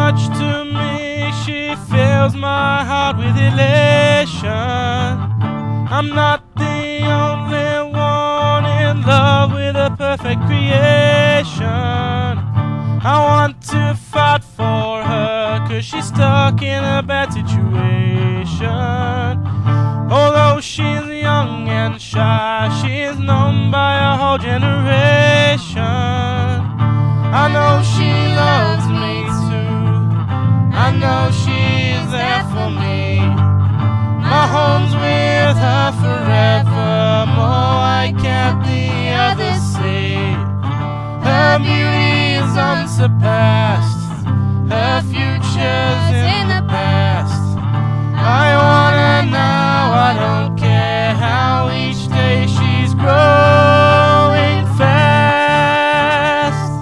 much to me. She fills my heart with elation. I'm not the only one in love with a perfect creation. I want to fight for her, 'cause she's stuck in a bad situation. Although she's young and shy, she's known by a whole generation. I know she loves me too, I know she's there for me. My home's with her forevermore, I can't the others see. Her beauty is unsurpassed, her future's in the past. I want her now, I don't care how each day she's growing fast.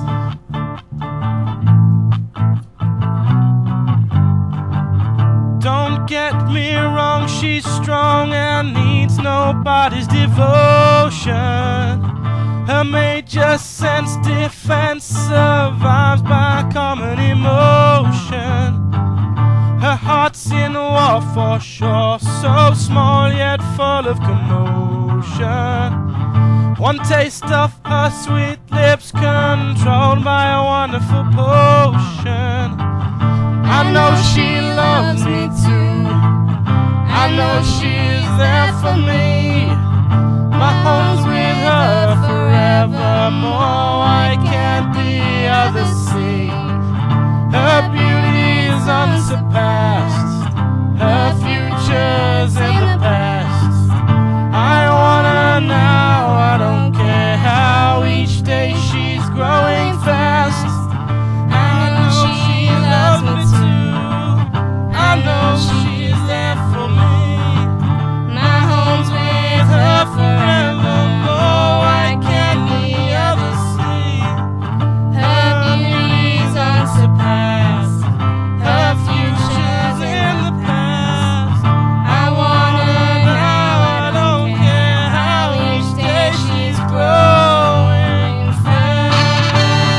Don't get me wrong, she's strong and needs nobody's devotion. Her major sense defense survives by common emotion. Her heart's in war for sure, so small yet full of commotion. One taste of her sweet lips controlled by a wonderful potion. I know she loves me too, I know she's there for me. My home's with her forevermore, I can't the others see. Her beauty is unsurpassed, her future's in the past. I want her now, I don't care how each day she's growing fast. I know she loves me too, I know she's there for me. My home's with her forevermore, I can't the others see. Her beauty's unsurpassed, her future's in the past. I want her now, I don't care how each day she's growing fast.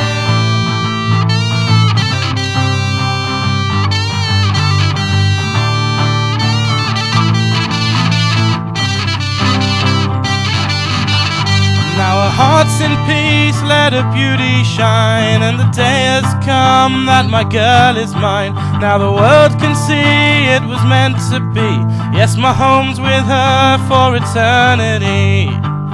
Now her heart's in peace, let her beauty shine, and the day has come that my girl is mine. Now the world can see it was meant to be. Yes, my home's with her for eternity.